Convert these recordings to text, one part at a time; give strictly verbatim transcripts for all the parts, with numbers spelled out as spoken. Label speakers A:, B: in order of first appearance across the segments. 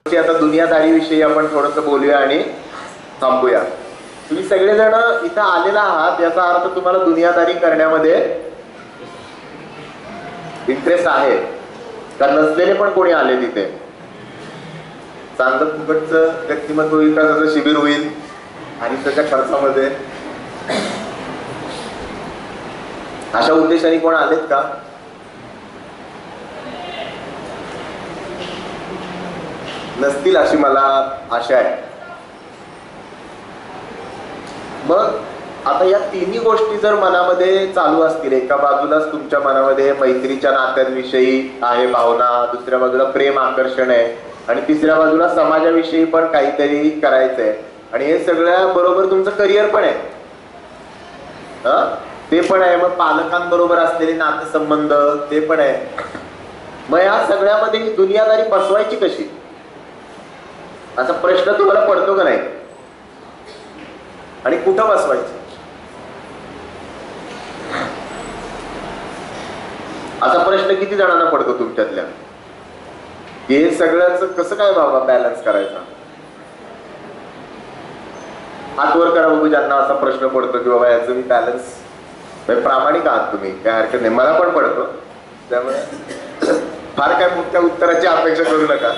A: आता दुनियादारीविषयी आपण थोडंसं बोलूया आणि थांबूया. तुम्ही सगळेजण इथं आलेला आहात याचा अर्थ तुम्हाला दुनियादारी करण्यामध्ये इंटरेस्ट आहे का? नसलेले पण कोणी आले तिथे? चांगलं फुकटचं व्यक्तिमत्व विकासाचं शिबिर होईल आणि त्याच्या खर्चामध्ये अशा उद्देशाने कोण आलेत का? नसतील अशी मला आशा आहे. मग आता या तिन्ही गोष्टी जर मनामध्ये चालू असतील, एका बाजूलाच तुमच्या मनामध्ये मैत्रीच्या नात्यांविषयी आहे भावना, दुसऱ्या बाजूला प्रेम आकर्षण आहे आणि तिसऱ्या बाजूला समाजाविषयी पण काहीतरी करायचंय आणि हे सगळ्या बरोबर तुमचं करिअर पण आहे, ते पण आहे. मग पालकांबरोबर असलेले नातेसंबंध ते पण आहे. मग या सगळ्यामध्ये ही दुनियादारी बसवायची कशी असा प्रश्न तुम्हाला पडतो का नाही? आणि कुठं बसवायचं असा प्रश्न किती जणांना पडतो तुमच्यातल्या? हे सगळ्याच कसं काय बाबा बॅलन्स करायचा? हात वर करा बघू ज्यांना असा प्रश्न पडतो की बाबा याचं मी बॅलन्स. प्रामाणिक आहात तुम्ही, काय हरकत नाही, मला पण पडतो, त्यामुळे फार काय मोठ्या उत्तराची अपेक्षा करू नका.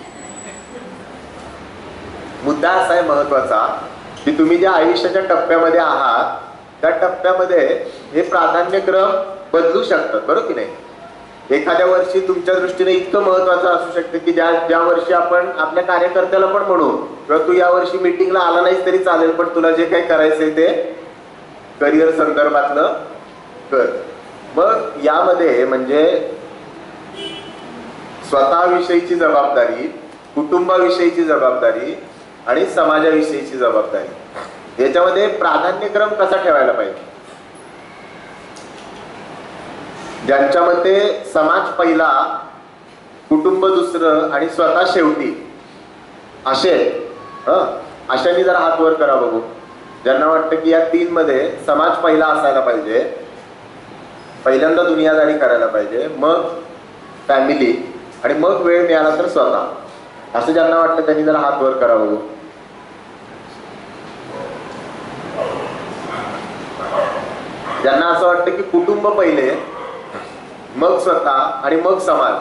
A: मुद्दा असा आहे महत्वाचा की तुम्ही ज्या आयुष्याच्या टप्प्यामध्ये आहात त्या टप्प्यामध्ये हे प्राधान्यक्रम बदलू शकतात, बरोबर की नाही? एखाद्या वर्षी तुमच्या दृष्टीने इतकं महत्वाचं असू शकतं की ज्या ज्या वर्षी आपण आपल्या कार्यकर्त्याला पण म्हणू किंवा तू या वर्षी मीटिंगला आला नाहीस तरी चालेल, पण तुला जे काही करायचंय ते करिअर संदर्भातलं कर. मग यामध्ये म्हणजे स्वतःविषयीची जबाबदारी, कुटुंबाविषयीची जबाबदारी आणि समाजाविषयीची जबाबदारी, याच्यामध्ये प्राधान्यक्रम कसा ठेवायला पाहिजे? ज्यांच्या मते समाज पहिला, कुटुंब दुसरं आणि स्वतः शेवटी असे अशांनी जरा हात वर करा बघू. ज्यांना वाटतं की या तीन मध्ये समाज पहिला असायला पाहिजे, पहिल्यांदा दुनियादारी करायला पाहिजे, मग फॅमिली आणि मग वेळ मिळाला तर स्वतः, असं ज्यांना वाटतं त्यांनी जरा हात वर करा बघू. ज्यांना असं वाटतं की कुटुंब पहिले, मग स्वतः आणि मग समाज,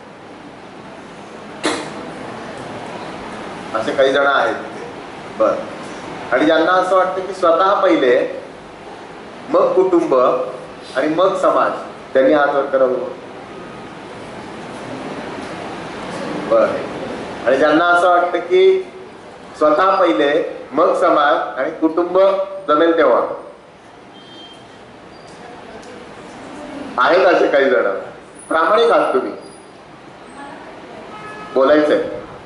A: असे काही जण आहेत. बर. आणि ज्यांना असं वाटतं की स्वतः पहिले, मग कुटुंब आणि मग समाज, त्यांनी हात वर करा बघू. बर. आणि ज्यांना असं वाटतं की स्वतः पहिले, मग समाज आणि कुटुंब जमेल तेव्हा, आहेत असे काही जण. प्रामाणिक आहात तुम्ही, बोलायचंय.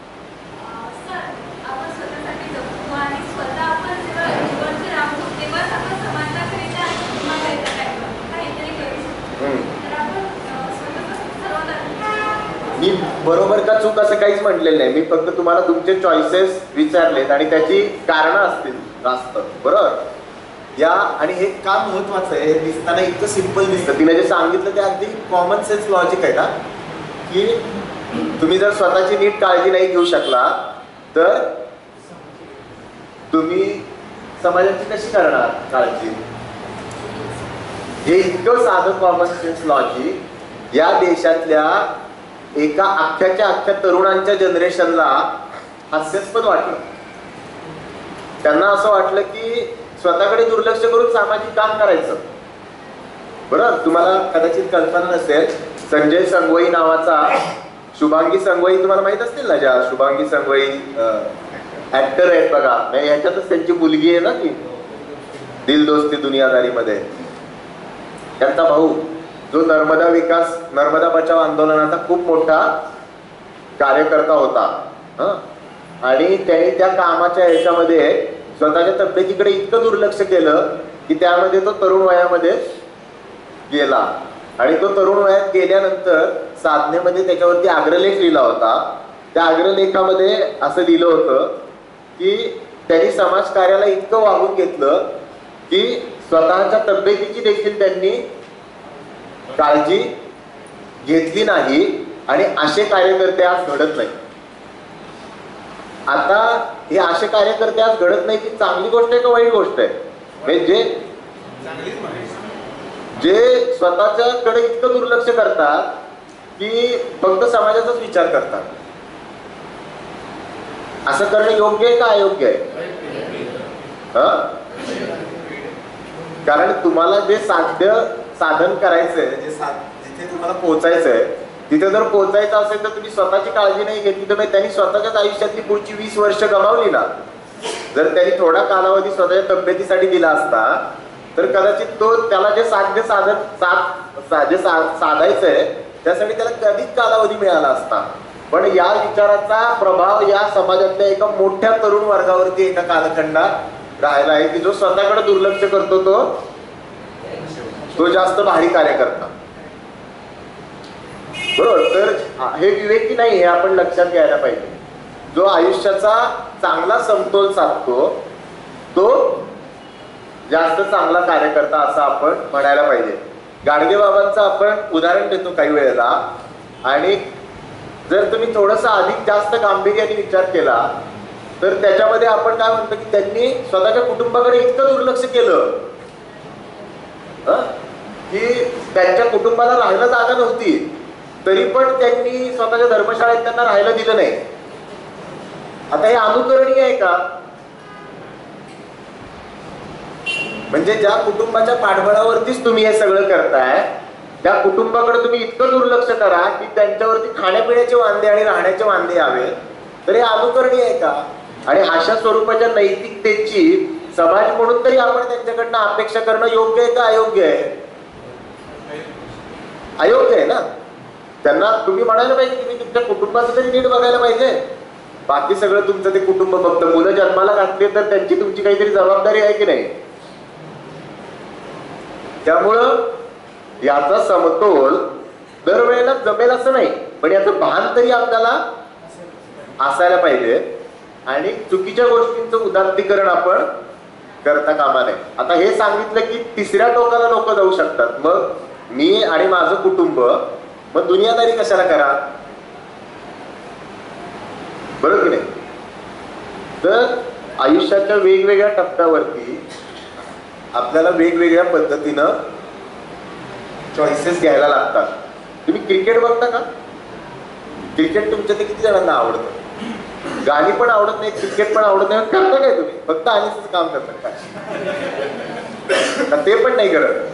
A: मी बरोबर का चूक असं काहीच म्हटलेलं नाही, मी फक्त तुम्हाला तुमचे चॉईसेस विचारलेत आणि त्याची कारणं असतील जास्त, बरोबर? या आणि हे का महत्वाचं आहे, हे दिसताना इतकं सिंपल दिसतं. तिने जे सांगितलं ते अगदी कॉमन सेन्स लॉजिक आहे ना, की तुम्ही जर स्वतःची नीट काळजी नाही घेऊ शकला तर तुम्ही समाजाची कशी करणार काळजी? हे इतकं साधं कॉमन सेन्स लॉजिक या देशातल्या एका अख्ख्याच्या अख्ख्या तरुणांच्या जनरेशनला हास्यास्पद वाटलं. त्यांना असं वाटलं की स्वतःकडे दुर्लक्ष करून सामाजिक काम करायचं. बरोबर, तुम्हाला कदाचित कल्पना नसेल, संजय संगवई नावाचा, शुभांगी संगवई तुम्हाला माहित असतील ना, ज्या शुभांगी संगवई ऍक्टर आहेत बघा, याच्यातच त्यांची मुलगी आहे ना ती दिल दोस्ती दुनियादारी मध्ये. त्यांचा भाऊ जो नर्मदा विकास नर्मदा बचाव आंदोलनाचा खूप मोठा कार्यकर्ता होता आणि त्यांनी त्या कामाच्या ह्याच्यामध्ये स्वतःच्या तब्येतीकडे इतकं दुर्लक्ष केलं की त्यामध्ये तो तरुण वयामध्ये गेला. आणि तो तरुण वयात गेल्यानंतर साधनेमध्ये त्याच्यावरती अग्रलेख लिहिला होता. त्या अग्रलेखामध्ये असं लिहिलं होतं की त्यांनी समाजकार्याला इतकं वाहून घेतलं की स्वतःच्या तब्येतीची देखील त्यांनी काळजी घेतली नाही आणि असे कार्यकर्ते आज घडत नाही. आता हे असे कार्यकर्ते आज घडत नाही की चांगली गोष्ट आहे का वाईट गोष्ट आहे? म्हणजे जे स्वतःच्याकडे इतकं दुर्लक्ष करतात की फक्त समाजाचाच विचार करतात, असं करणं योग्य आहे का अयोग्य आहे? कारण तुम्हाला जे साध्य साधन करायचंय, जे जिथे तुम्हाला पोहोचायचंय तिथे जर पोहोचायचं असेल तर तुम्ही स्वतःची काळजी नाही घेतली तर त्यांनी स्वतःच्याच आयुष्यातली पुढची वीस वर्ष गमावली ना. जर त्यांनी थोडा कालावधी स्वतःच्या तब्येतीसाठी दिला असता तर कदाचित तो त्याला जे साध्य साधन साध जे साधायचंय त्यासाठी त्याला कधीच कालावधी मिळाला असता. पण या विचाराचा प्रभाव या समाजातल्या एका मोठ्या तरुण वर्गावरती एका कालखंडात राहिला आहे की जो स्वतःकडे दुर्लक्ष करतो तो तो जास्त भारी कार्य करता. बरोबर. तर हे विवेकी नाही हे आपण लक्षात घ्यायला पाहिजे. जो आयुष्याचा चांगला समतोल साधतो तो जास्त चांगला कार्यकर्ता असं आपण म्हणायला पाहिजे. गाडगे बाबांचं आपण उदाहरण देतो काही वेळेला, आणि जर तुम्ही थोडंसं अधिक जास्त गांभीर्याने विचार केला तर त्याच्यामध्ये आपण काय म्हणतो की त्यांनी स्वतःच्या कुटुंबाकडे इतकं दुर्लक्ष केलं की त्यांच्या कुटुंबाला राहायला जागा नव्हती तरी पण त्यांनी स्वतःच्या धर्मशाळेत त्यांना राहायला दिलं नाही. आता हे अनुकरणीय आहे का? म्हणजे ज्या कुटुंबाच्या पाठबळावरतीच तुम्ही हे सगळं करताय त्या कुटुंबाकडे तुम्ही इतकं दुर्लक्ष करा की त्यांच्यावरती खाण्यापिण्याचे वांदे आणि राहण्याचे वांदे यावे, तर हे अनुकरणीय आहे का? आणि अशा स्वरूपाच्या नैतिकतेची समाज म्हणून तरी आपण त्यांच्याकडनं अपेक्षा करणं योग्य आहे का अयोग्य आहे? अयोग्य आहे ना. त्यांना तुम्ही म्हणायला पाहिजे की मी तुमच्या कुटुंबाचं तरी नीट बघायला पाहिजे. बाकी सगळं तुमचं ते कुटुंब बघतं. मुलं जन्माला घातली तर त्यांची तुमची काहीतरी जबाबदारी आहे की नाही? त्यामुळं याचा समतोल दरवेळेला जमेल असं नाही, पण याचं भान तरी आपल्याला असायला पाहिजे. आणि चुकीच्या गोष्टींचं उदात्तीकरण आपण करता कामा नये. आता हे सांगितलं की तिसऱ्या टोकाला लोक जाऊ शकतात. मग मी आणि माझं कुटुंब, मग दुनियादारी कशाला करा? बरोबर की नाही? तर आयुष्याच्या वेगवेगळ्या टप्प्यावरती आपल्याला वेगवेगळ्या पद्धतीनं चॉईसेस घ्यायला लागतात. तुम्ही क्रिकेट बघता का? क्रिकेट तुमच्या ते किती जणांना आवडतं? गाणी पण आवडत नाही, क्रिकेट पण आवडत नाही, करता काय तुम्ही? फक्त आणीच काम करता काय? ते पण नाही करत.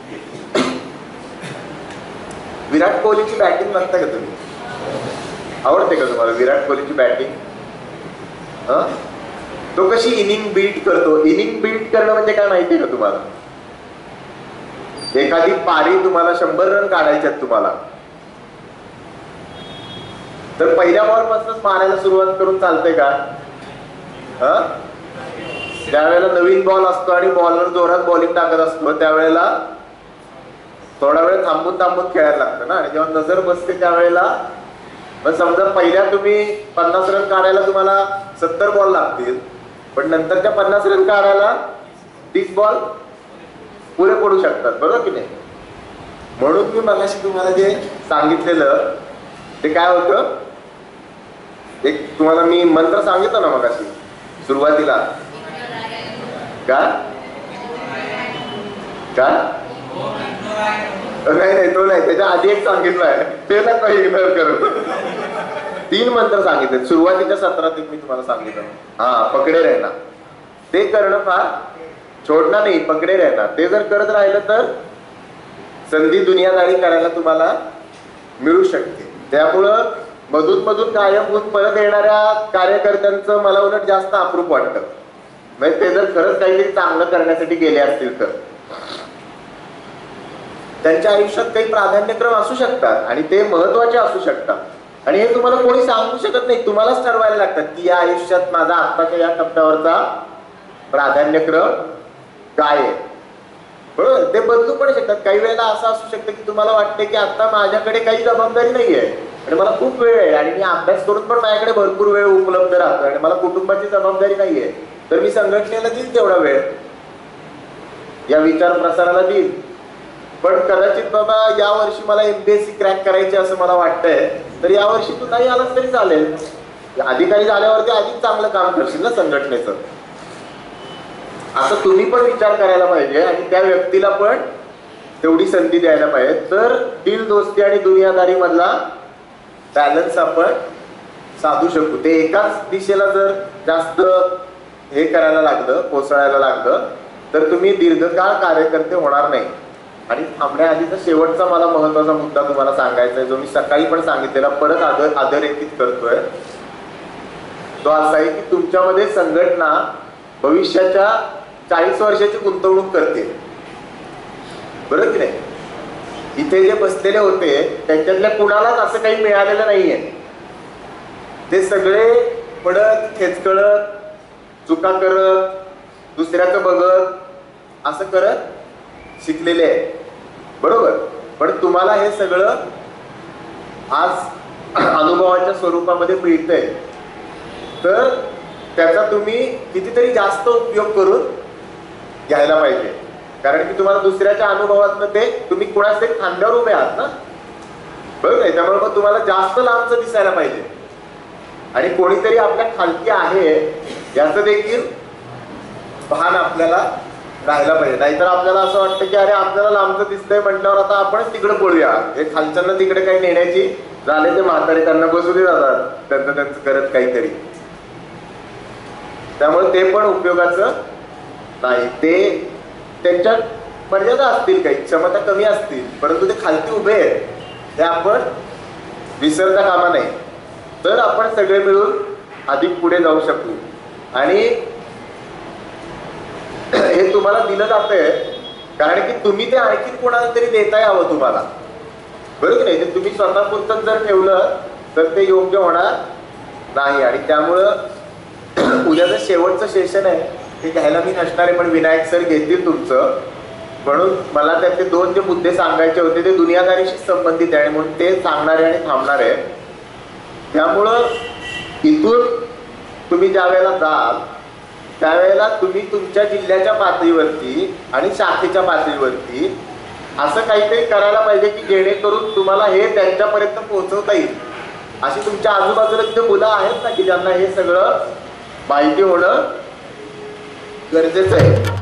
A: विराट कोहलीची बॅटिंग बघता का तुम्ही? आवडते का तुम्हाला विराट कोहलीची बॅटिंग? हा, तो कशी इनिंग बीट करतो. इनिंग बीट करणं म्हणजे काय माहितीये का तुम्हाला? एखादी पारी तुम्हाला शंभर रन काढायच्यात तुम्हाला, तर पहिल्या बॉल पासूनच मारायला सुरुवात करून चालते का? हा, त्यावेळेला नवीन बॉल असतो आणि बॉलर जोरात बॉलिंग टाकत असतो, त्यावेळेला थोडा वेळ थांबून थांबून खेळायला लागतं ना. आणि जेव्हा नजर बसते त्यावेळेला मग समजा पहिल्या तुम्ही पन्नास रन काढायला तुम्हाला सत्तर बॉल लागतील, पण नंतरच्या पन्नास रन काढायला तीस बॉल पुरे पडू शकतात. बरोबर की नाही? म्हणून मी मगाशी तुम्हाला जे सांगितलेलं ते काय होतं, एक तुम्हाला मी मंत्र सांगितलं ना मगाशी सुरुवातीला, का का नाही नाही तो नाही, त्याच्या आधी एक सांगितलं आहे, ते ना काही इग्नोर करू. तीन मंत्र सांगितले सुरुवातीच्या सत्रात. मी तुम्हाला सांगितलं हा पकडे रहना, ते करणं फार छोडणं नाही, पकडे रहना. ते जर करत राहिलं तर संधी दुनियादारी करायला तुम्हाला मिळू शकते. त्यामुळं मधून मधून गायब होऊन परत येणाऱ्या कार्यकर्त्यांचं मला उलट जास्त अप्रूप वाटतं. म्हणजे ते जर खरंच काहीतरी चांगलं करण्यासाठी गेले असतील तर त्यांच्या आयुष्यात काही प्राधान्यक्रम असू शकतात आणि ते महत्वाचे असू शकतात. आणि हे तुम्हाला कोणी सांगू शकत नाही, तुम्हालाच ठरवायला लागतात की या आयुष्यात माझा आत्ताच्या या टप्प्यावरचा प्राधान्यक्रम काय आहे. बरोबर. ते बदलू पण शकतात. काही वेळेला असं असू शकतं की तुम्हाला वाटते की आता माझ्याकडे काही जबाबदारी नाहीये आणि मला खूप वेळ आहे आणि मी अभ्यास करून पण माझ्याकडे भरपूर वेळ उपलब्ध राहतो आणि मला कुटुंबाची जबाबदारी नाहीये, तर मी संघटनेला देईल तेवढा वेळ, या विचार प्रसाराला देईल. पण कदाचित बाबा या वर्षी मला एमपीएससी क्रॅक करायची असं मला वाटतंय, तर या वर्षी तू नाही आलास तरी चालेल. अधिकारी झाल्यावरती अधिक चांगलं काम करशील ना संघटनेचं. असं तुम्ही पण विचार करायला पाहिजे आणि त्या व्यक्तीला पण तेवढी संधी द्यायला पाहिजे. तर दिल दोस्ती आणि दुनियादारी मधला बॅलन्स आपण साधू शकू. ते एकाच दिशेला जर जास्त हे करायला लागलं, कोसळायला लागलं, तर तुम्ही दीर्घकाळ कार्यकर्ते होणार नाही. आणि थांबण्याआधीचा शेवटचा मला महत्वाचा मुद्दा तुम्हाला सांगायचा आहे, जो मी सकाळी पण सांगितलेला, परत आदर अधोरेखित करतोय. तो असा आहे की तुमच्यामध्ये संघटना भविष्याच्या चाळीस वर्षाची गुंतवणूक करते, बरोबर की नाही. इथे जे बसलेले होते त्यांच्यातल्या कुणालाच असं काही मिळालेलं नाहीये. ते सगळे पडत खेचकळत, चुका करत, दुसऱ्याचं बघत असं करत शिकलेले आहे, बरोबर. पण तुम्हाला हे सगळं आज अनुभवाच्या स्वरूपामध्ये मिळतंय, तर त्याचा तुम्ही कितीतरी जास्त उपयोग करून घ्यायला पाहिजे. कारण की तुम्हाला दुसऱ्याच्या अनुभवातनं ते तुम्ही कुणाच तरी खांद्यावर उभे आहात ना, बरोबर आहे. त्यामुळे मग तुम्हाला जास्त लांबचं दिसायला पाहिजे आणि कोणीतरी आपल्या खालती आहे याचं देखील भान आपल्याला राहायला पाहिजे. नाहीतर आपल्याला असं वाटतं की अरे आपल्याला लांबचं दिसतंय म्हटल्यावर आता आपणच तिकडे पळूया, हे खालच्यांना तिकडे काही नेण्याची झाले ते म्हातारे त्यांना बसू दे जातात त्यांचं त्यांचं करत काहीतरी. त्यामुळे ते पण उपयोगाचं नाही. ते त्यांच्यात मर्यादा असतील, काही क्षमता कमी असतील, परंतु ते खालती उभे आहेत हे आपण विसरता कामा नये. तर आपण सगळे मिळून अधिक पुढे जाऊ शकू. आणि हे तुम्हाला दिलं जातंय कारण की तुम्ही ते आणखी कोणाला तरी देता यावं तुम्हाला, बरोबर की नाही. ते तुम्ही स्वतः पुरतं जर ठेवलं तर ते योग्य होणार नाही. आणि त्यामुळं उद्याचं शेवटचं सेशन आहे ते घ्यायला मी नसणार आहे, पण विनायक सर घेतील तुमचं. म्हणून मला त्याचे दोन जे मुद्दे सांगायचे होते ते दुनियादारीशी संबंधित आहे, म्हणून ते सांगणारे आणि थांबणार आहे. त्यामुळं इथून तुम्ही ज्या वेळेला जाल त्यावेळेला तुम्ही तुमच्या जिल्ह्याच्या पातळीवरती आणि शाखेच्या पातळीवरती असं काहीतरी करायला पाहिजे की जेणेकरून तुम्हाला हे त्यांच्यापर्यंत पोहोचवता येईल. अशी तुमच्या आजूबाजूला जे मुलं आहेत ना की ज्यांना हे सगळं माहिती होणं गरजेचं आहे.